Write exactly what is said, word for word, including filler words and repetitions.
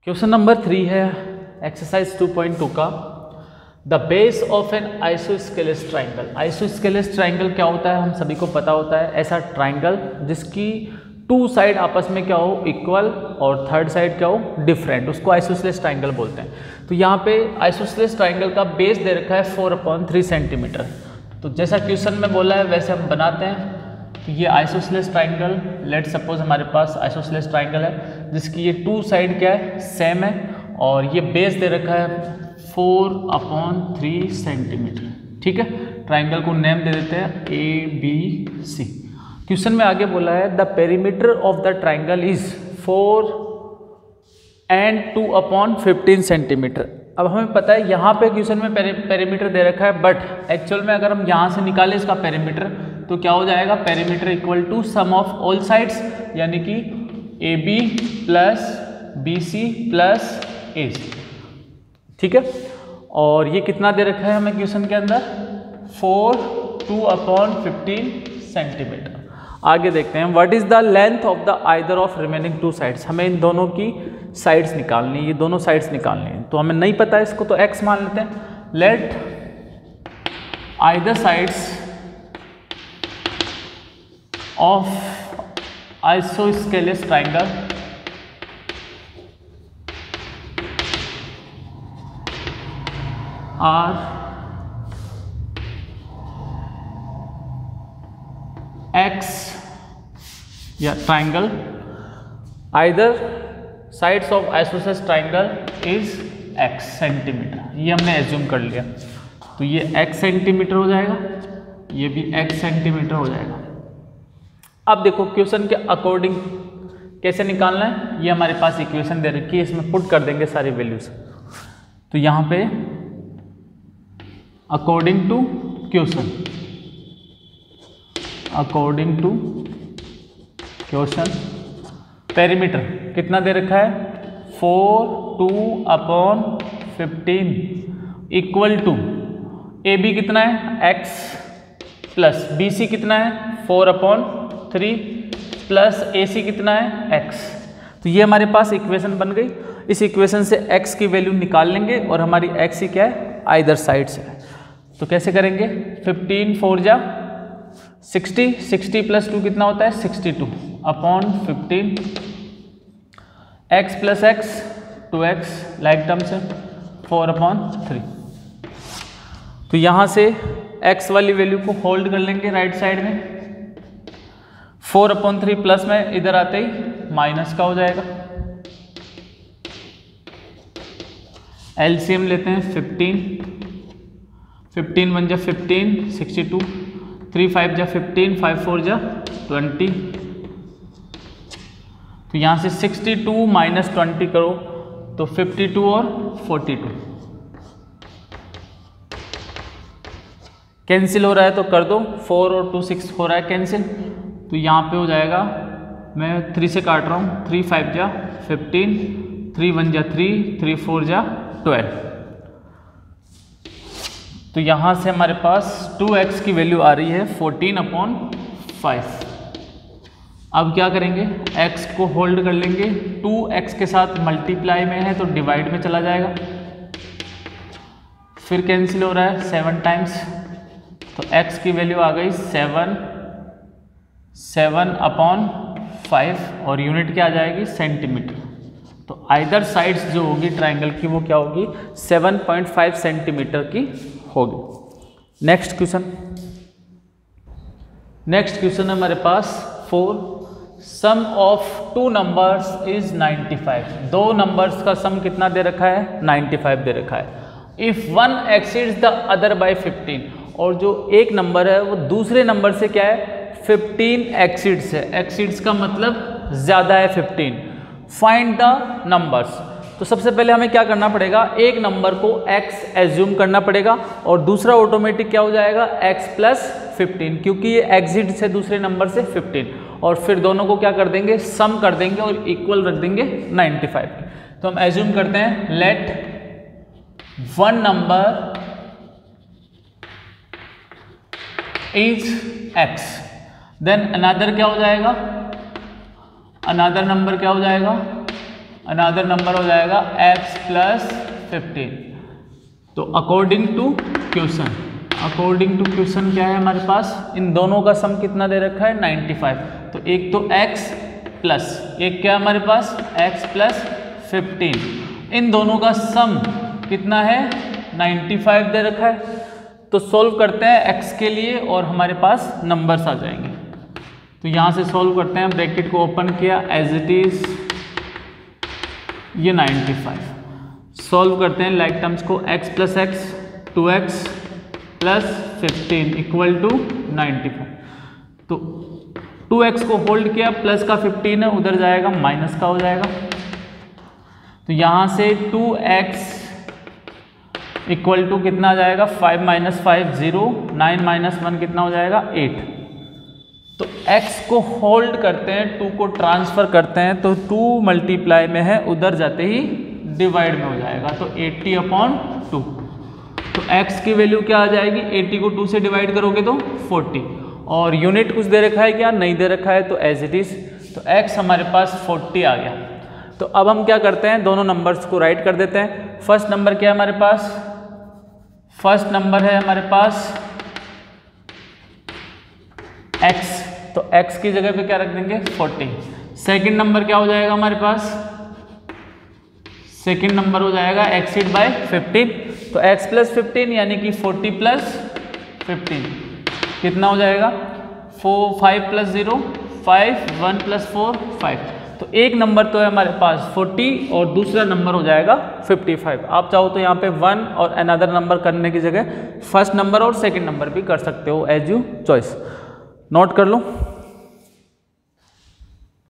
Question number three है exercise two point two का। The base of an isosceles triangle. Isosceles triangle क्या होता है हम सभी को पता होता है, ऐसा ट्राइंगल जिसकी टू साइड आपस में क्या हो इक्वल और थर्ड साइड क्या हो डिफरेंट, उसको आइसोस्केलेस ट्राइंगल बोलते हैं। तो यहाँ पे आइसोस्केलेस ट्राइंगल का बेस दे रखा है फोर अपॉन थ्री सेंटीमीटर। तो जैसा क्वेश्चन में बोला है वैसे हम बनाते हैं। तो ये आइसोस्केलेस ट्राइंगल, लेट सपोज हमारे पास आइसोस्केलेस ट्राइंगल है जिसकी ये टू साइड क्या है सेम है और ये बेस दे रखा है फोर अपॉन थ्री सेंटीमीटर। ठीक है, ट्राइंगल को नेम दे देते हैं ए बी सी। क्वेश्चन में आगे बोला है the perimeter of the triangle is four and two upon fifteen centimetre. अब हमें पता है यहाँ पे क्वेश्चन में पेरीमीटर दे रखा है, बट एक्चुअल में अगर हम यहाँ से निकालें इसका पेरीमीटर तो क्या हो जाएगा, perimeter equal to sum of all sides, यानी कि A B plus B C plus A C. ठीक है, और ये कितना दे रखा है हमें क्वेश्चन के अंदर, four two upon fifteen centimetre. आगे देखते हैं what is the length of the either of remaining two sides. हमें इन दोनों की साइड्स निकालनी है, ये दोनों साइड्स निकालनी है। तो हमें नहीं पता है इसको, तो x मान लेते हैं। Let either sides of isosceles triangle are x या triangle either sides of isosceles triangle is x centimetre. ये हमने एज्यूम कर लिया, तो ये x सेंटीमीटर हो जाएगा, ये भी x सेंटीमीटर हो जाएगा। अब देखो क्वेश्चन के अकॉर्डिंग कैसे निकालना है, ये हमारे पास इक्वेशन दे रखी है, इसमें पुट कर देंगे सारी वैल्यूज। तो यहाँ पे according to question, according to question perimeter कितना दे रखा है, four two upon fifteen equal to A B कितना है x प्लस बी सी कितना है four upon three plus A C कितना है x। तो ये हमारे पास इक्वेशन बन गई। इस इक्वेशन से x की वैल्यू निकाल लेंगे और हमारी x ही क्या है, आइदर साइड से। तो कैसे करेंगे, फिफ्टीन फोर जा सिक्सटी, सिक्सटी प्लस टू कितना होता है sixty two upon fifteen, x plus x two x like term से फोर अपॉन थ्री। तो यहाँ से x वाली वैल्यू को होल्ड कर लेंगे राइट साइड में, फोर अपॉन थ्री प्लस में इधर आते ही माइनस का हो जाएगा। एलसीएम लेते हैं फिफ्टीन, फिफ्टीन वन जा fifteen, sixty two, three five जा फिफ्टीन, फाइव फोर जा ट्वेंटी। तो यहाँ से सिक्सटी टू माइनस ट्वेंटी करो तो फिफ्टी टू और फोर्टी टू कैंसिल हो रहा है तो कर दो, फोर और टू सिक्स हो रहा है कैंसिल। तो यहाँ पे हो जाएगा, मैं थ्री से काट रहा हूँ, थ्री फाइव जा फिफ्टीन, थ्री वन जा थ्री, थ्री फोर जा ट्वेल्व। तो यहाँ से हमारे पास टू एक्स की वैल्यू आ रही है फोर्टीन अपॉन फाइव। अब क्या करेंगे, x को होल्ड कर लेंगे, टू एक्स के साथ मल्टीप्लाई में है तो डिवाइड में चला जाएगा, फिर कैंसिल हो रहा है सेवन टाइम्स। तो x की वैल्यू आ गई सेवन, सेवन अपॉन फाइव और यूनिट क्या आ जाएगी सेंटीमीटर। तो आइदर साइड्स जो होगी ट्राइंगल की वो क्या होगी, सेवन पॉइंट फाइव सेंटीमीटर की होगी। नेक्स्ट क्वेश्चन, नेक्स्ट क्वेश्चन है हमारे पास four, sum of two numbers is ninety five. दो नंबर्स का सम कितना दे रखा है, नाइन्टी फाइव दे रखा है। If one exceeds the other by fifteen, और जो एक नंबर है वो दूसरे नंबर से क्या है फिफ्टीन एक्सीड्स है। एक्सीड्स का मतलब ज्यादा है फिफ्टीन। Find the numbers. तो सबसे पहले हमें क्या करना पड़ेगा, एक नंबर को x एज्यूम करना पड़ेगा और दूसरा ऑटोमेटिक क्या हो जाएगा x प्लस फिफ्टीन, क्योंकि ये एक्सिड से दूसरे नंबर से फिफ्टीन, और फिर दोनों को क्या कर देंगे सम कर देंगे और इक्वल रख देंगे नाइन्टी फाइव। तो हम एज्यूम करते हैं let one number is x, then another क्या हो जाएगा, अनदर नंबर क्या हो जाएगा अनदर नंबर हो जाएगा x प्लस फिफ्टीन। तो according to question, according to question क्या है हमारे पास, इन दोनों का सम कितना दे रखा है नाइन्टी फाइव। तो एक तो x प्लस एक क्या है हमारे पास x प्लस फिफ्टीन, इन दोनों का सम कितना है नाइन्टी फाइव दे रखा है। तो सॉल्व करते हैं x के लिए और हमारे पास नंबर्स आ जाएंगे। तो यहाँ से सॉल्व करते हैं, ब्रैकेट को ओपन किया एज इट इज ये नाइन्टी फाइव, सॉल्व करते हैं लाइक टर्म्स को, x plus x two x plus fifteen equal to ninety five. तो टू एक्स को होल्ड किया, प्लस का फिफ्टीन है उधर जाएगा माइनस का हो जाएगा। तो यहाँ से टू एक्स इक्वल टू कितना आ जाएगा five minus five zero, nine minus one कितना हो जाएगा एट। तो x को होल्ड करते हैं, टू को ट्रांसफर करते हैं, तो टू मल्टीप्लाई में है उधर जाते ही डिवाइड में हो जाएगा, तो एट्टी अपॉन टू। तो x की वैल्यू क्या आ जाएगी, एट्टी को टू से डिवाइड करोगे तो फोर्टी, और यूनिट कुछ दे रखा है क्या, नहीं दे रखा है, तो एज इट इज। तो x हमारे पास फोर्टी आ गया। तो अब हम क्या करते हैं, दोनों नंबर्स को राइट कर देते हैं। फर्स्ट नंबर क्या है हमारे पास, फर्स्ट नंबर है हमारे पास x, तो x की जगह पे क्या रख देंगे फोर्टी। सेकंड नंबर क्या हो जाएगा हमारे पास, सेकंड नंबर हो जाएगा एक्सीड बाय फिफ्टीन। तो x प्लस फिफ्टीन यानी कि फोर्टी प्लस फिफ्टीन कितना हो जाएगा, four five plus zero five, one plus four five. तो एक नंबर तो है हमारे पास फोर्टी और दूसरा नंबर हो जाएगा फिफ्टी फाइव। आप चाहो तो यहाँ पे वन और अनदर नंबर करने की जगह फर्स्ट नंबर और सेकंड नंबर भी कर सकते हो, एज यू चॉइस। नोट कर लो।